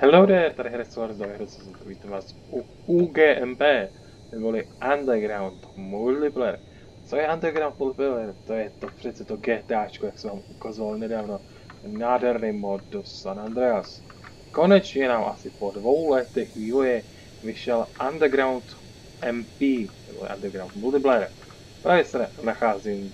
Hello there, tady Hresovár z Hresovár, vítám vás u UGMP, neboli Underground Multiplayer. Co je Underground Multiplayer? To je to přece to GTAčko, jak jsem vám ukazoval nedávno. Nádherný mod do San Andreas. Konečně nám asi po 2 letech vývoje vyšel Underground MP, nebo Underground Multiplayer. Právě se nacházím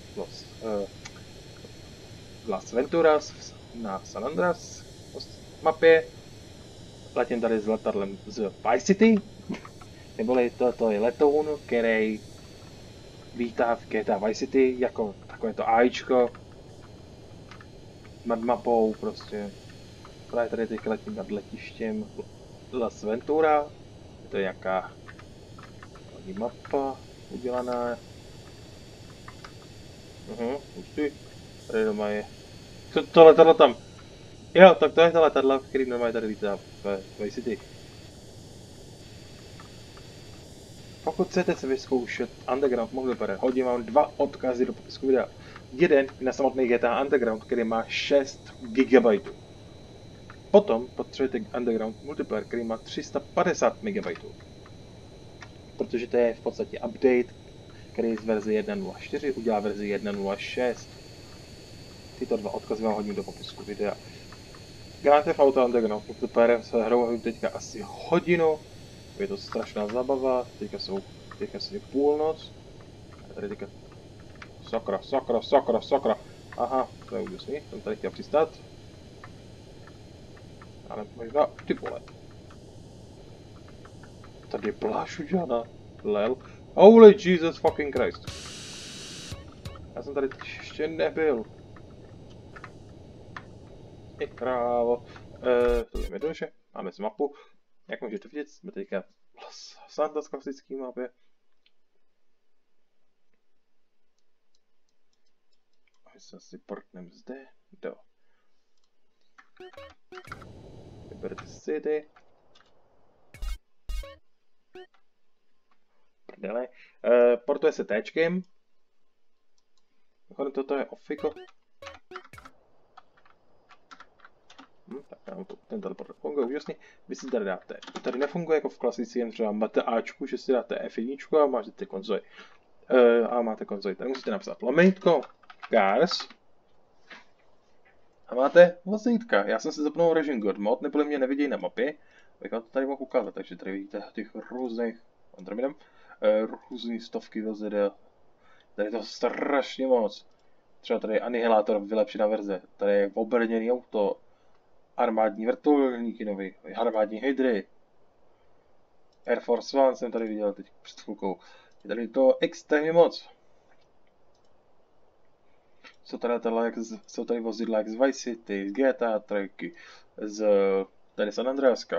v Las Venturas na San Andreas mapě. Letím tady s letadlem z Vice City, neboli to je letoun, který vítá v GTA Vice City jako takovéto AIčko nad mapou prostě. Právě tady teď letím nad letištěm Las Ventura, je to nějaká mapa udělaná. Hustý. Tady doma je. Co to letadlo tam? Jo, tak to je to letadlo, který normálně tady vítá v Vice City. Pokud chcete si vyzkoušet Underground Multiplayer, hodím vám 2 odkazy do popisku videa. Jeden na samotný GTA Underground, který má 6 GB. Potom potřebujete Underground Multiplayer, který má 350 MB. Protože to je v podstatě update, který z verze 1.04 udělá verzi 1.06. Tyto 2 odkazy vám hodím do popisku videa. Grand Theft Auto Underground Multiplayer se hrou teďka asi hodinu. Je to strašná zábava, teďka je půlnoc. A tady teďka... Sakra. Aha, to je úžasný, jsem tady chtěl přistát. Ale možná, ty vole. Tady je pláž udělaná, lel. Holy Jesus fucking Christ. Já jsem tady ještě nebyl. Je krávo. To je jednoduše, máme z mapu. Jak můžete vidět, jsme teďka v Santas klasický mapě. My se asi portneme zde do Liberty City. Prdele. Portuje se T-čkem. Toto je ofiko. Tak nám to, ten teleport funguje úžasně. Vy si tady dáte, tady nefunguje jako v klasickém třeba máte Ačku, že si dáte F1 a máte konzoli. Tady musíte napsat lomitko, cars. A máte vozítka. Já jsem si zapnul režim God Mode, neboli mě nevidějí na mapě. Tak vám to tady mohu ukázat, takže tady vidíte těch různých, různý stovky vozidel. Tady je to strašně moc. Třeba tady je anihilátor, vylepšená verze. Tady je obrněný auto. Armádní vrtulníky nový, armádní hydry. Air Force One jsem tady viděl teď před chvilkou. Je tady to extrémně moc. Jsou tady vozidla jak z Vice City, z GTA 3, z tady San Andreaska.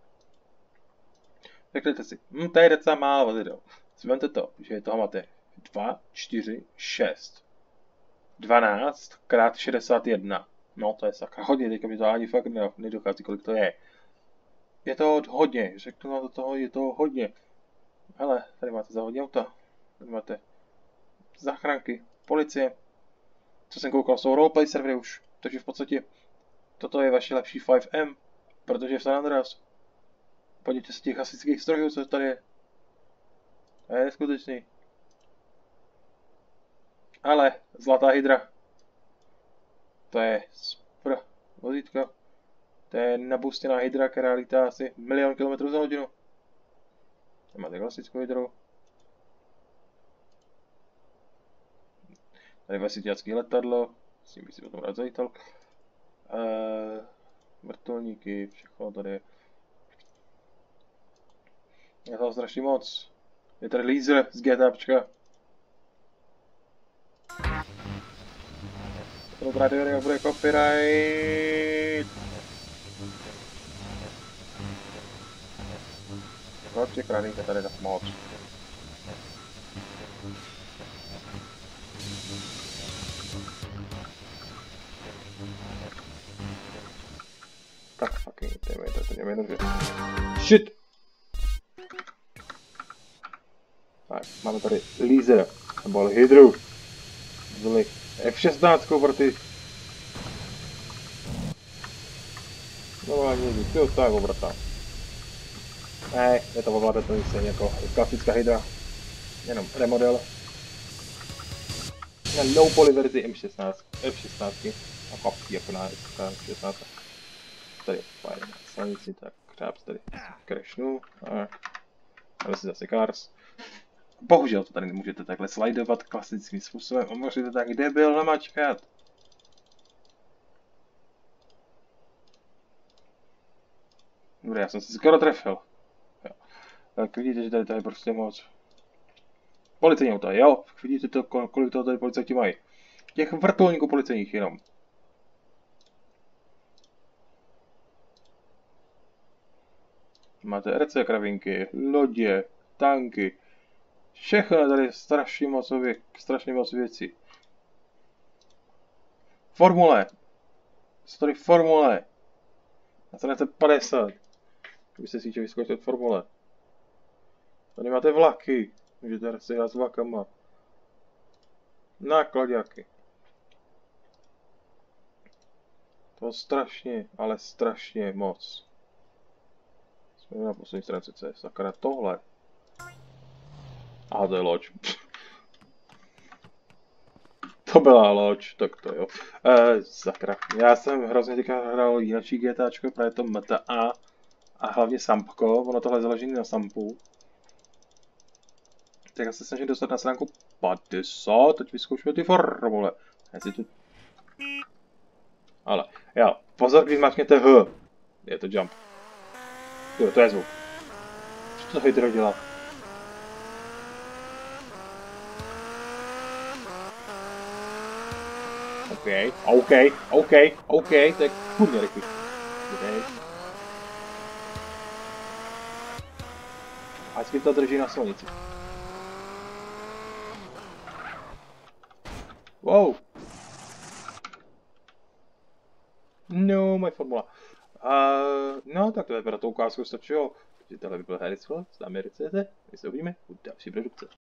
Řekněte si, to je docela málo vozidel. Zvemte to, že toho máte 2, 4, 6. 12 x 61. No to je sakra hodně, teďka mi to ani fakt nedochází, kolik to je. Je to hodně, řeknu vám do toho, je to hodně. Hele, tady máte závodní auta, tady máte záchranky, policie. Co jsem koukal, jsou roleplay servery už, takže v podstatě toto je vaše lepší 5M, protože v San Andreas. Podívejte se těch hasičských strojů, co tady je. To je neskutečný. Ale, zlatá hydra. To je super vozítko. To je nabustěná hydra, která lítá asi 1 000 000 km za hodinu. Tady máte klasickou hydru. Tady vesitiacký letadlo, s tím bych si potom rád zajítal. Vrtulníky, všechno tady je. Je toho strašně moc. Je tady laser z GTAčka. Dobrá, bude copyright. Proč je kradíte tady tak moc? Tak fucking jdeme. Shit! Tak, máme tady laser, nebo hydru. Byli F16 pro ty. Normálně jezdí, jo, to je obratá. Ne, je to ovladatelný stejně jako klasická hydra. Jenom remodel. Na low poly verzi M16, F16. A kapky jako na M16. Tady je fajn na silnici, tak křáps tady crashnu. Ale si zase cars. Bohužel to tady nemůžete takhle slidovat klasickým způsobem a můžete tak debil namačkat. Dobré, já jsem si skoro trefil. Jo. Tak vidíte, že tady je prostě moc. Policejní auta, jo, vidíte to, kolik toho tady policajti mají. Těch vrtulníků policejních jenom. Máte RC kravinky, lodě, tanky. Všechno tady strašně moc věcí. Formule. Jsou tady formule. Na straně 50. Kdybyste si chtěli vyzkoušet formule. Tady máte vlaky. Můžete si hrát s vlakama. Náklaďáky. To strašně, ale strašně moc. Jsme na poslední stránce CS. Sakra tohle. Aha, to je loď. To byla loď, tak to jo. Sakra. Já jsem hrozně teďka hrál jinačí GTAčko, právě to MTA. A hlavně Sampko, ono tohle je založené na Sampu. Tak já se snažím dostat na stránku 50, teď vyzkoušíme ty formule. Jestli tu... Ale, jo, pozor, když máčknete H. Je to jump. Jo, to je zvuk. Co to hydro dělá? OK, to je kurně rychlý. Ať mi to drží na silnici. Wow. No, moje formula. No, tak to je pro tu ukázku stačilo. Takže tohle by byl Harris Phillips, z Americe. My se uvidíme u další produkce.